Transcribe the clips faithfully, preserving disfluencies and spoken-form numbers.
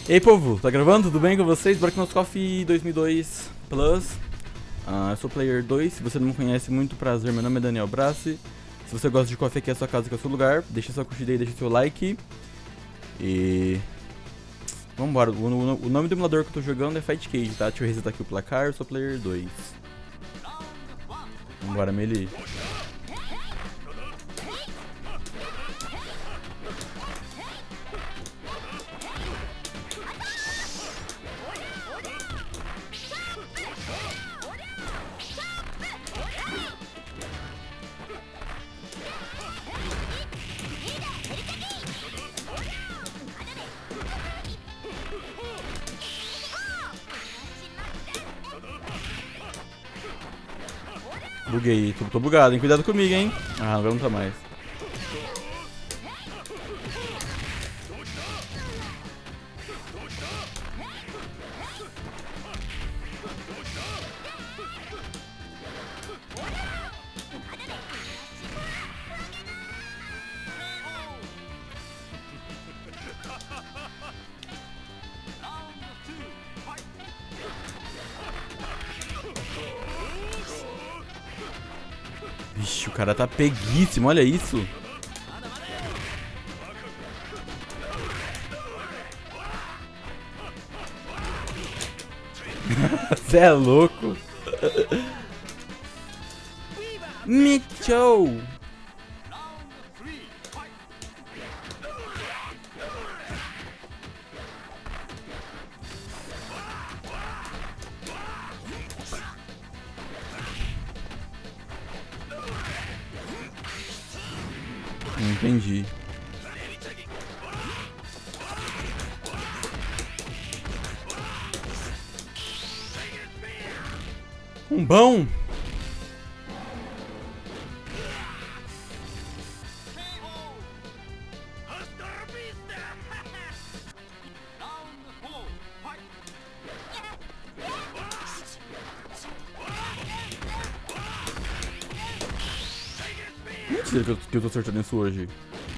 E aí, povo, tá gravando? Tudo bem com vocês? Bora aqui no nosso Coffee dois mil e dois Plus. uh, Eu sou o Player dois, se você não me conhece, muito prazer, meu nome é Daniel Brassi. Se você gosta de coffee, aqui é a sua casa, aqui é o seu lugar. Deixa sua curtida aí, deixa seu like. E... vambora, o, o, o nome do emulador que eu tô jogando é Fight Cage, tá? Deixa eu resetar aqui o placar, eu sou Player dois. Vambora, Melee. Buguei, tô, tô bugado, hein? Cuidado comigo, hein? Ah, agora não tá mais. Vixe, o cara tá peguíssimo, olha isso. Você é louco. Michou. Entendi. Um bom. Mentira que eu, que eu tô acertando isso hoje.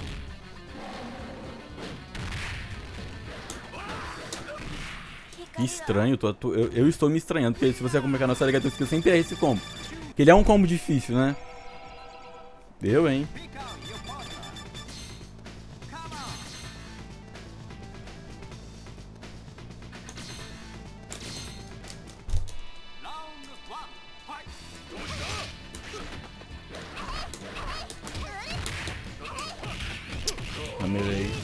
Que estranho, tô, tô, eu, eu estou me estranhando, porque se você acompanhar a nossa liga, eu sempre erro esse combo. Porque ele é um combo difícil, né? Eu, hein? Amelei.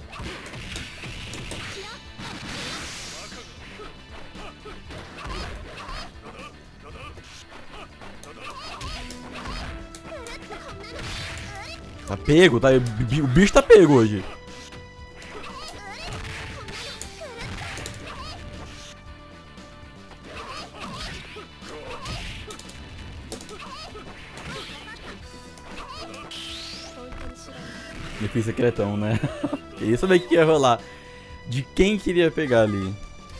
Tá pego, tá? O bicho tá pego hoje. Difícil secretão, né? Queria saber o que ia rolar. De quem queria pegar ali.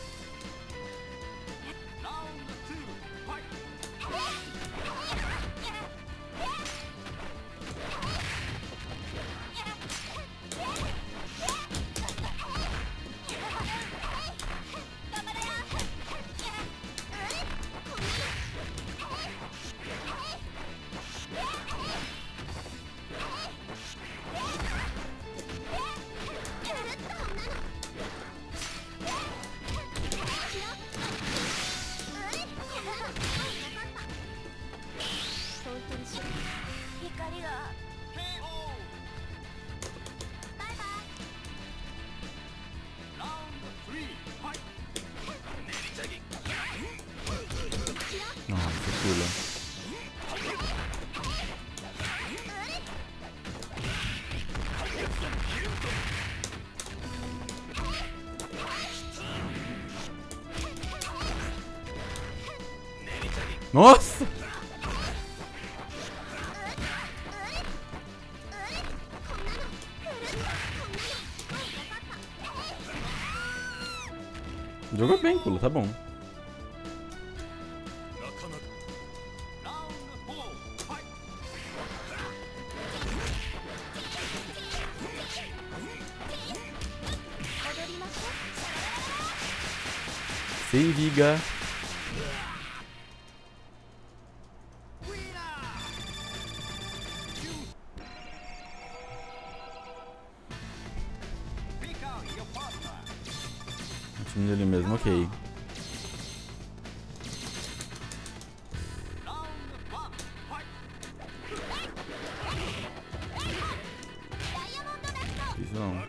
Nossa, pula. Nossa! Jogou bem, pula, tá bom. Se liga. O time dele mesmo, ok. Isso não.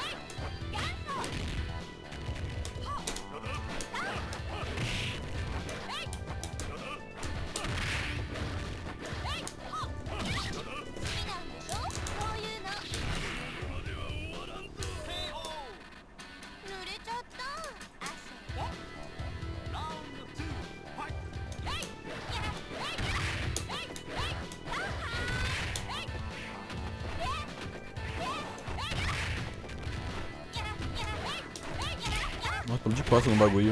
Nossa, tô de costas no bagulho.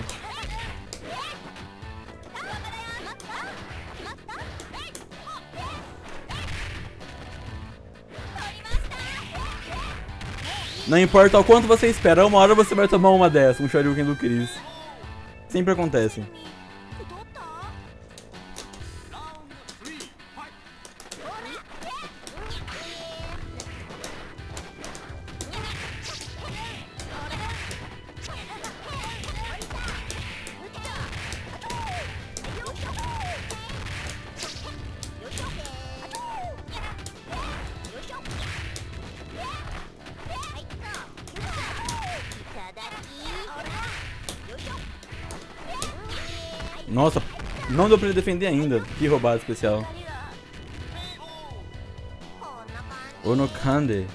Não importa o quanto você espera, uma hora você vai tomar uma dessa, um Shoryuken do Chris. Sempre acontece. Nossa, não deu pra ele defender ainda. Que roubada especial. Onokande.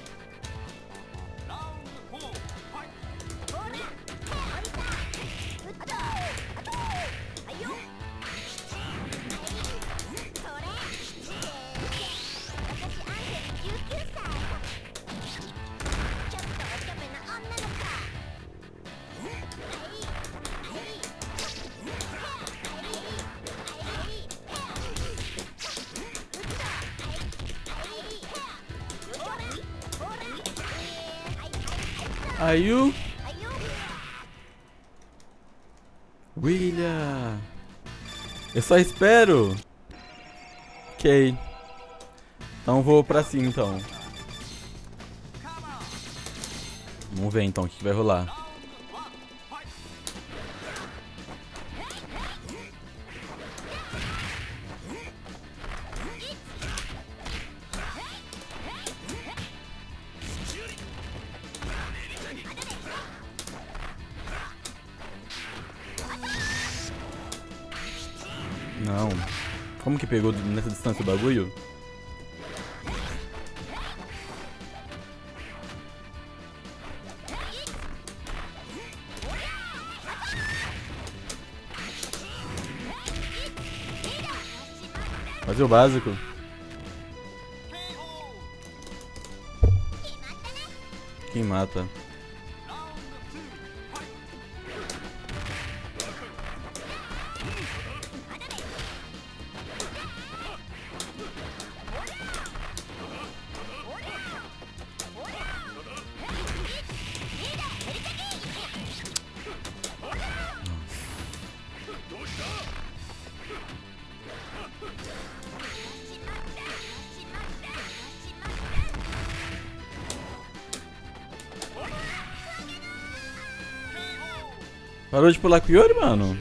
Ayu. William. Eu só espero. Ok. Então vou pra cima então. Vamos ver então o que vai rolar. Não. Como que pegou nessa distância o bagulho? Fazer o básico. Quem mata? Parou de pular com o Yori, mano?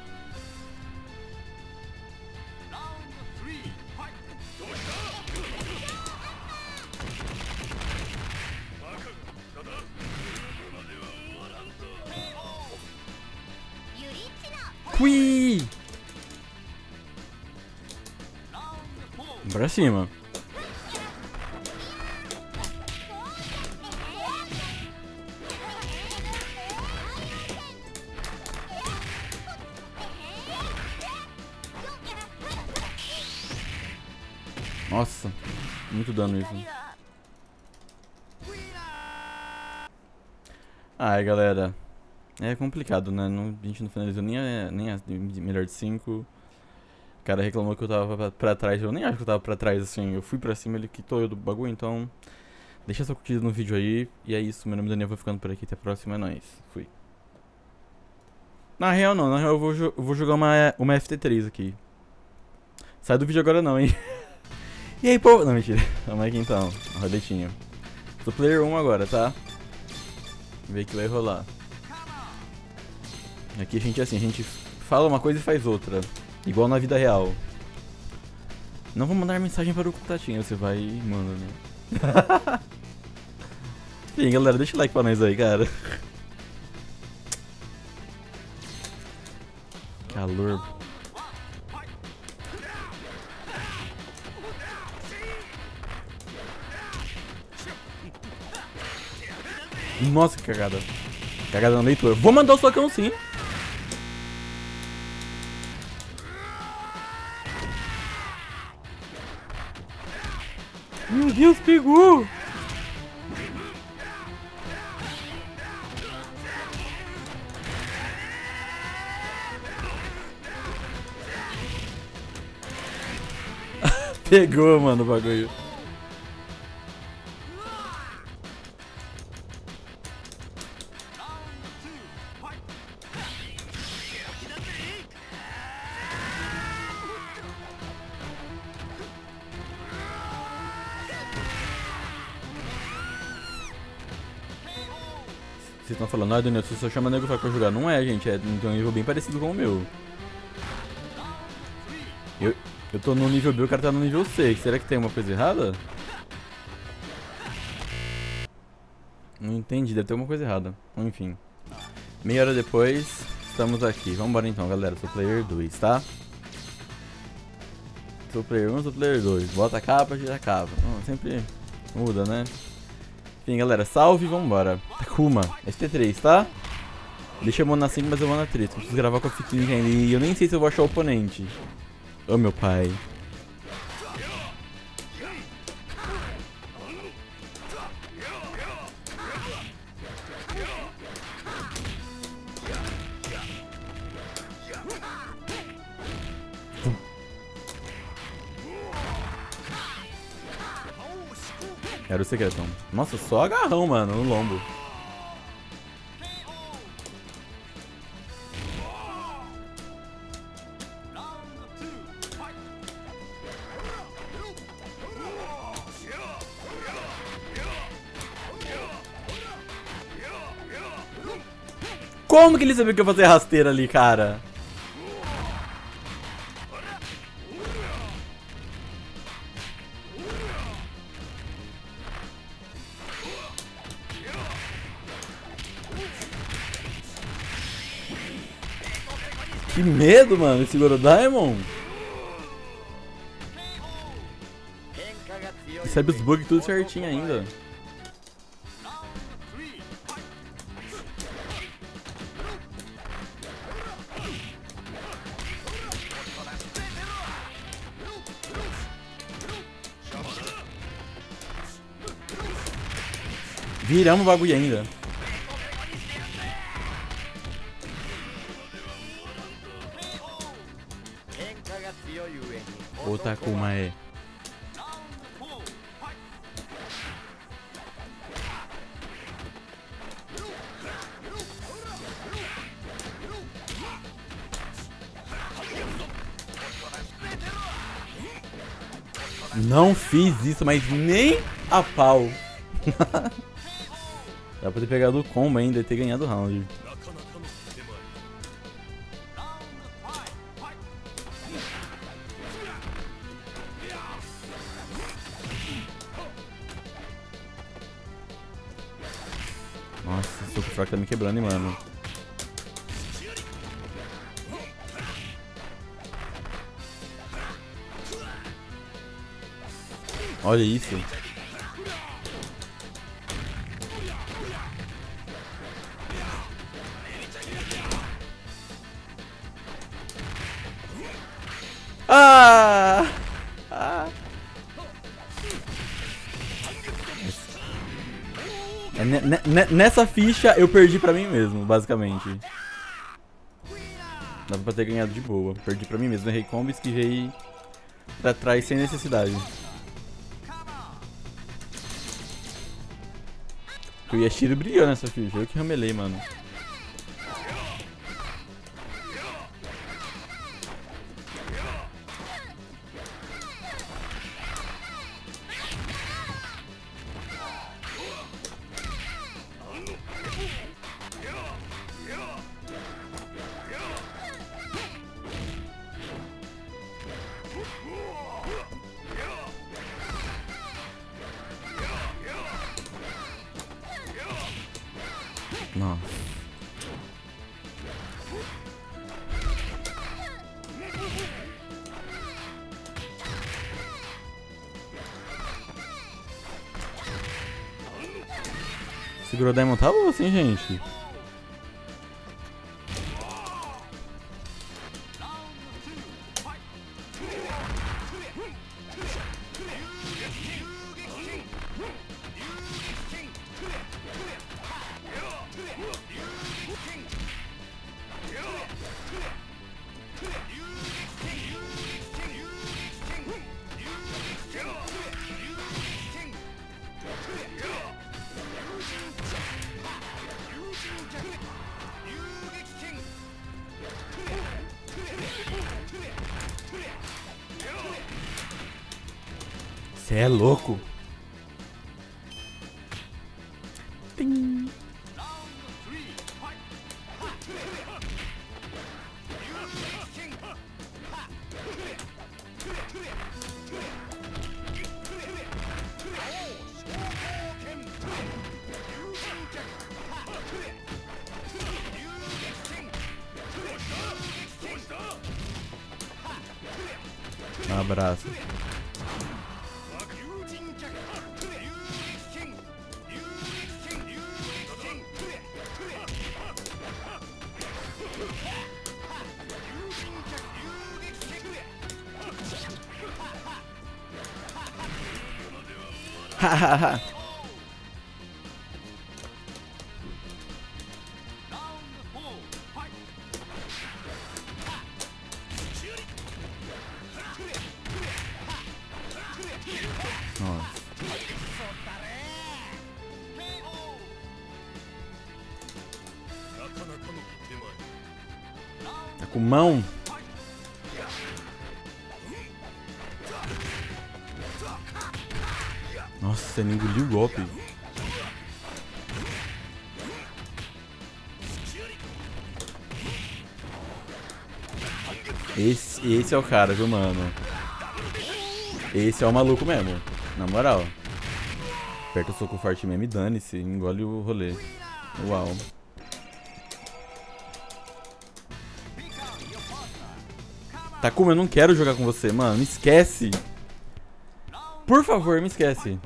Cui! Pra cima. Nossa, muito dano isso. Ai, galera. É complicado, né? Não, a gente não finalizou nem a, nem a melhor de cinco. O cara reclamou que eu tava pra, pra trás. Eu nem acho que eu tava pra trás, assim. Eu fui pra cima, ele quitou eu do bagulho, então... Deixa sua curtida no vídeo aí. E é isso, meu nome é Daniel, vou ficando por aqui. Até a próxima, é nóis. Fui. Na real não, na real eu vou, eu vou jogar uma, uma F T três aqui. Sai do vídeo agora não, hein. E aí, pô... Não, mentira. Vamos aqui então, um roletinho. Sou player um agora, tá? Vamos ver o que vai rolar. Aqui a gente é assim, a gente fala uma coisa e faz outra. Igual na vida real. Não vou mandar mensagem para o contatinho, você vai e manda, né? E aí, galera, deixa o like pra nós aí, cara. Calor. Nossa, que cagada. Cagada no leitor. Vou mandar o socão sim. Meu Deus, pegou! Pegou, mano, o bagulho. Vocês estão falando, ah, Daniel, você só chama nego pra jogar. Não é, gente, é um nível bem parecido com o meu. Eu, eu tô no nível B, o cara tá no nível C. Será que tem uma coisa errada? Não entendi, deve ter alguma coisa errada. Enfim. Meia hora depois, estamos aqui. Vambora então, galera. Sou player dois, tá? Sou player um, sou player dois. Bota a capa, tira a capa. Oh, sempre muda, né? Enfim, galera, salve e vambora. Takuma, F T três, tá? Deixa eu mão na cinco, mas eu vou na três. Preciso gravar com a fitinha ainda. E eu nem sei se eu vou achar o oponente. Ô, oh, meu pai. Era o secretão. Nossa, só agarrão, mano, no lombo. Como que ele sabia que eu ia fazer rasteira ali, cara? Que medo, mano, esse Gorodaimon. Recebe os bugs tudo certinho ainda. Viramos o bagulho ainda. O Takuma é. Não fiz isso, mas nem a pau. Dá pra ter pegado o combo ainda e ter ganhado o round. Nossa, esse soco fraco tá me quebrando, hein, mano. Olha isso. Ah! Ah! É, nessa ficha eu perdi pra mim mesmo, basicamente. Dava pra ter ganhado de boa. Perdi pra mim mesmo, errei combo e esquivei pra trás sem necessidade. O Yashiro brilhou nessa ficha, eu que ramelei, mano. Nossa. Segurou o Diamond tá bom assim, gente. Cê é louco. Tim. Um abraço. Hahaha. Nossa. Tá com mão? Nossa, ele engoliu o golpe. Esse, esse é o cara, viu, mano? Esse é o maluco mesmo. Na moral. Aperta o soco forte mesmo e dane-se. Engole o rolê. Uau. Takuma, eu não quero jogar com você, mano. Me esquece. Por favor, me esquece.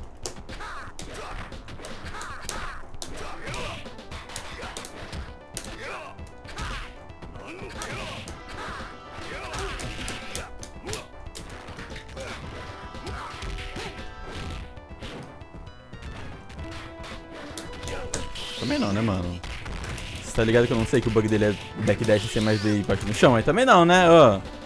Também não, né, mano? Você tá ligado que eu não sei que o bug dele é backdash ser mais D e partir no chão? Aí também não, né? Ó. Oh.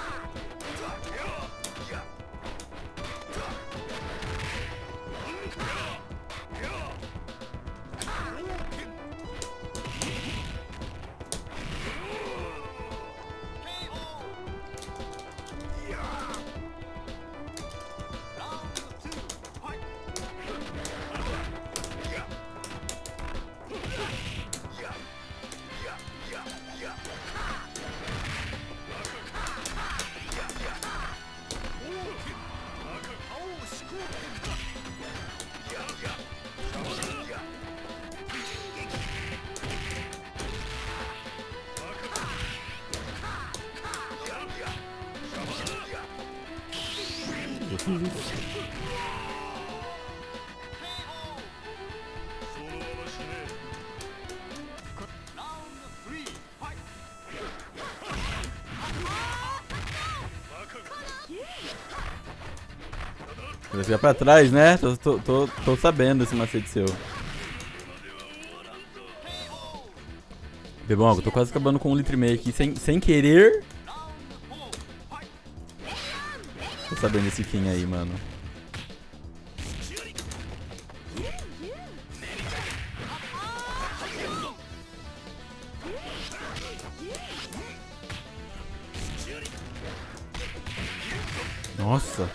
Eu fiz isso. Você fica pra trás, né? Tô, tô, tô, tô sabendo esse macete seu. Bebão, eu tô quase acabando com um litro e meio aqui sem, sem querer. Tô sabendo desse King aí, mano. Nossa.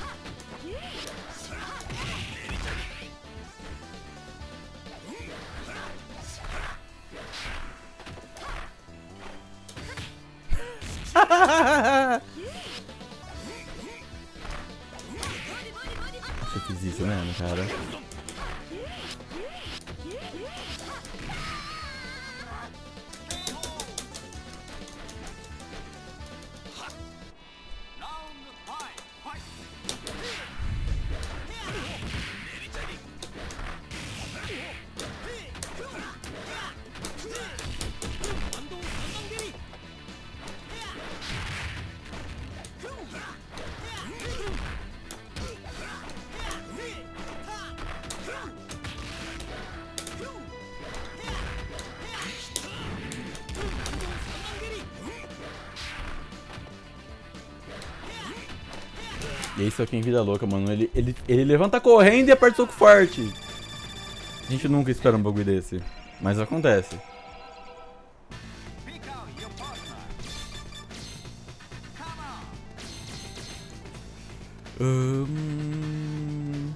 Eu fiz isso mesmo, cara. E esse é o Ken Vida Louca, mano. Ele, ele, ele levanta correndo e aperta soco forte. A gente nunca espera um bagulho desse. Mas acontece. Hum...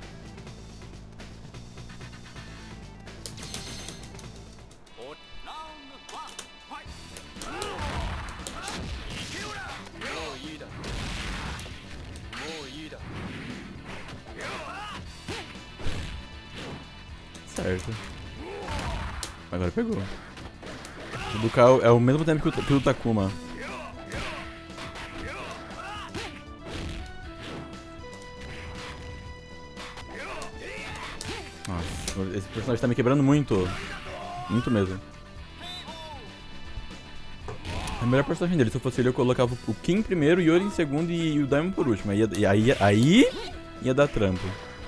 Certo. Agora pegou. O Budokai é o mesmo tempo que o, que o Takuma. Nossa, esse personagem tá me quebrando muito. Muito mesmo. É o melhor personagem dele. Se eu fosse ele, eu colocava o Kim primeiro, o Yori em segundo e o Daimon por último. Aí, aí, aí, aí ia dar trampo.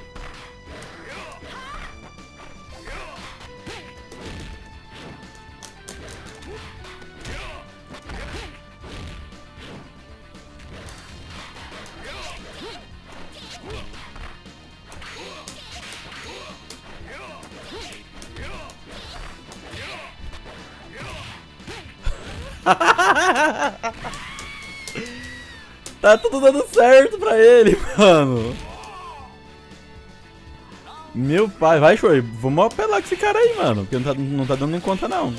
Tá tudo dando certo pra ele, mano. Meu pai, vai, Shoei. Vamos apelar com esse cara aí, mano. Porque não tá, não tá dando em conta, não.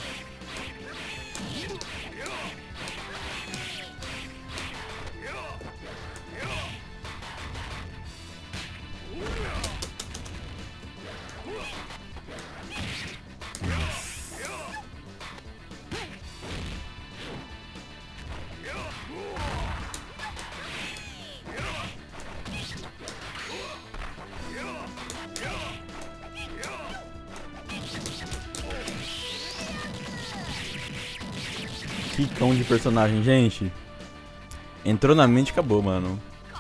Que cão de personagem, gente. Entrou na mente e acabou, mano.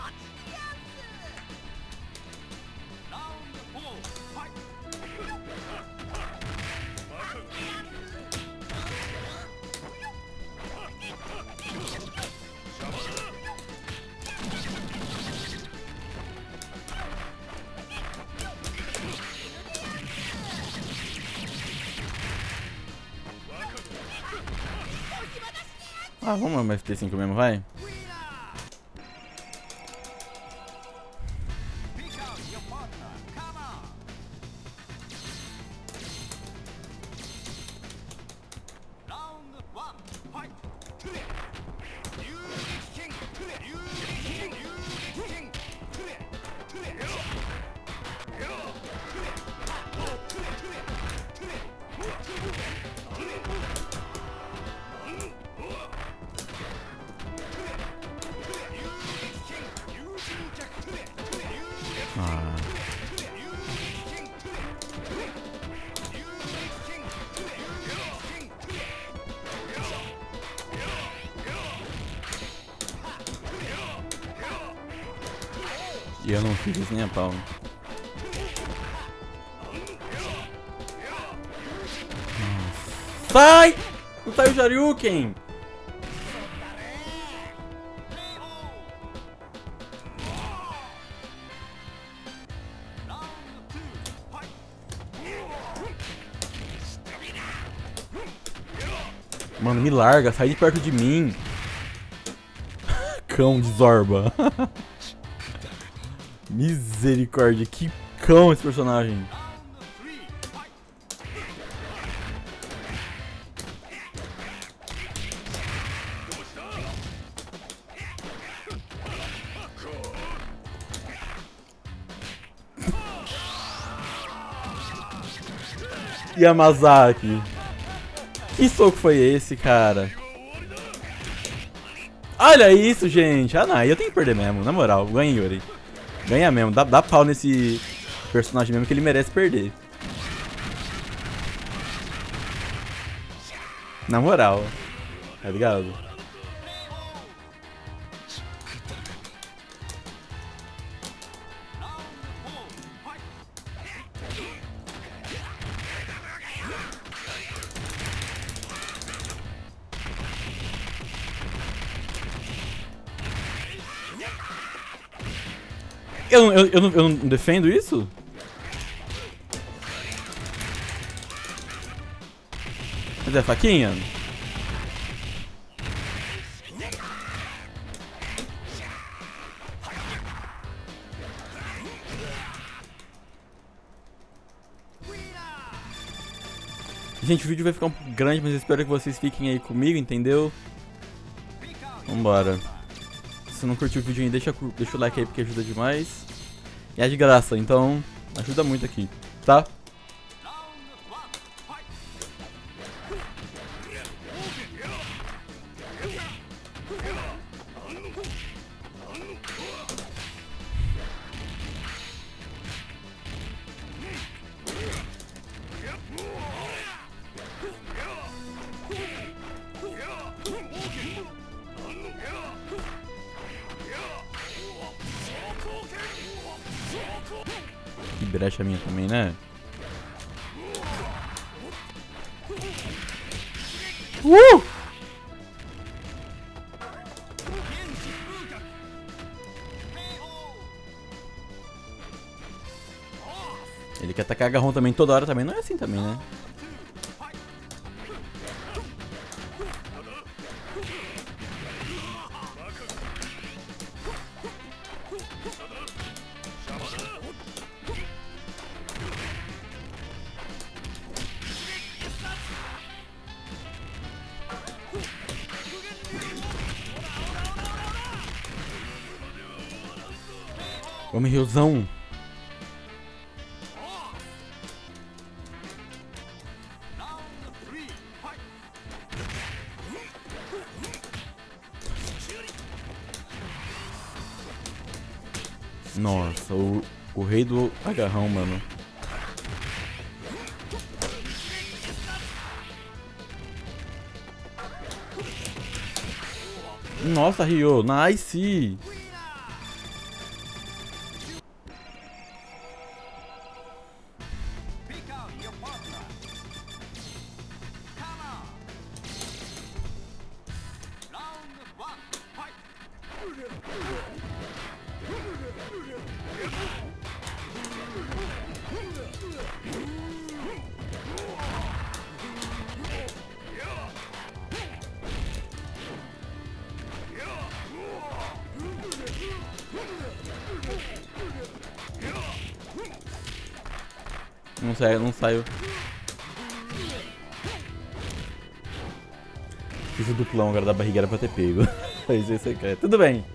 Ah, vamos no F P cinco mesmo, vai? Ah. E eu não fiz isso nem a pau. Sai! Não sai o Shoryuken! Mano, me larga, sai de perto de mim. Cão de Zorba. Misericórdia, que cão esse personagem. Yamazaki. Que soco foi esse, cara? Olha isso, gente. Ah, não, aí eu tenho que perder mesmo. Na moral, ganha, Yori. Ganha mesmo. Dá, dá pau nesse personagem mesmo que ele merece perder. Na moral. Tá ligado? que eu, eu, eu, não, eu não defendo isso? Mas é faquinha? Gente, o vídeo vai ficar um pouco grande, mas eu espero que vocês fiquem aí comigo, entendeu? Vambora. Se não curtiu o vídeo ainda, deixa, deixa o like aí porque ajuda demais. E é de graça, então ajuda muito aqui, tá? Que brecha minha também, né? Uh! Ele quer atacar agarrão também toda hora também, não é assim também, né? Vamos, Riozão. Nossa, o, o rei do agarrão, mano. Nossa, Ryo, nice! Não saiu, não saiu. Fiz o duplão agora da barriga, era pra ter pego. Fez isso aí, cara. Tudo bem.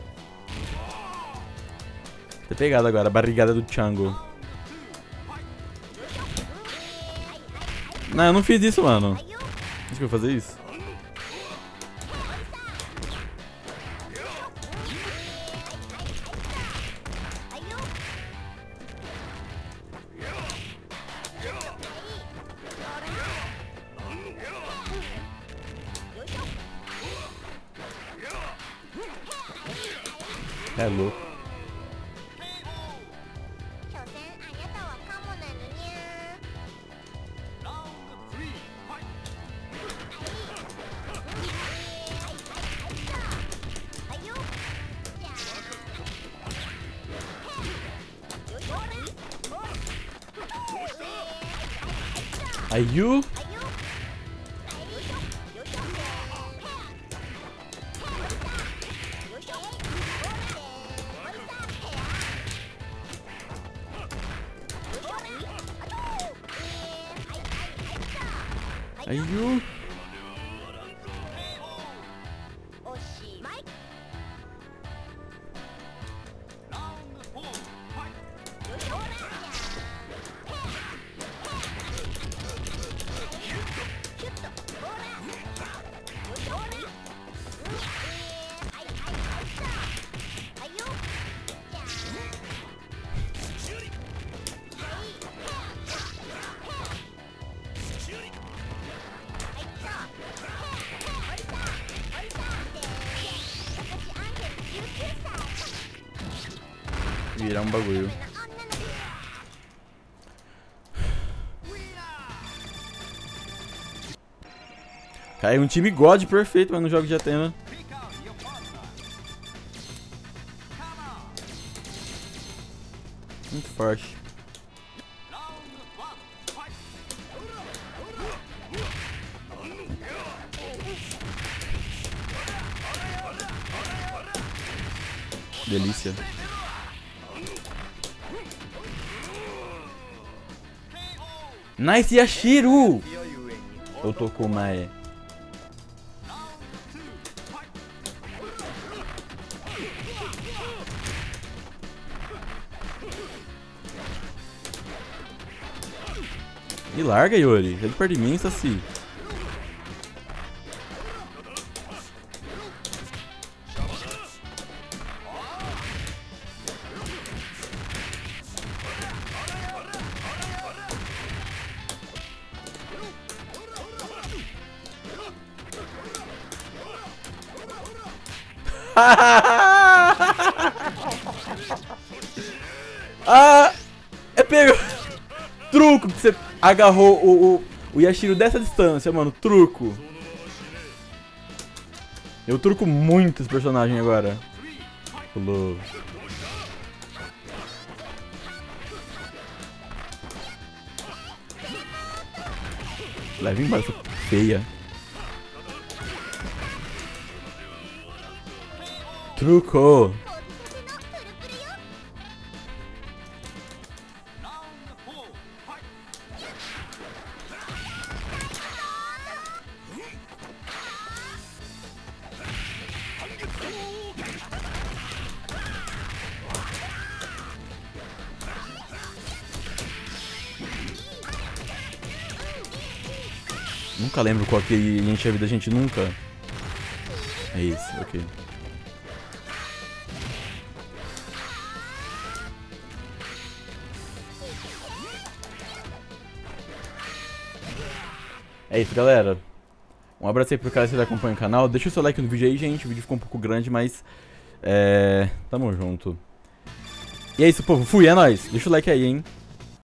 Ter pegado agora a barrigada do Chango. Não, eu não fiz isso, mano. Acho que eu vou fazer isso. É louco. Are you? Are you? Virar um bagulho. Cara, é um time God perfeito, mas no jogo de Athena. Muito forte. Delícia. Nice Yashiro! Eu tô com uma E. Me larga, Yuri. Ele perto de mim, Saci. Ah! É pego! Truco! Você agarrou o, o, o Yashiro dessa distância, mano. Truco! Eu truco muito esse personagem agora. Pulou. Leva embora essa feia. Truco! Nunca lembro qual que enche a vida da gente, nunca. É isso, ok. É isso, galera. Um abraço aí pro cara que acompanha o canal. Deixa o seu like no vídeo aí, gente. O vídeo ficou um pouco grande, mas... É... Tamo junto. E é isso, povo. Fui, é nóis. Deixa o like aí, hein.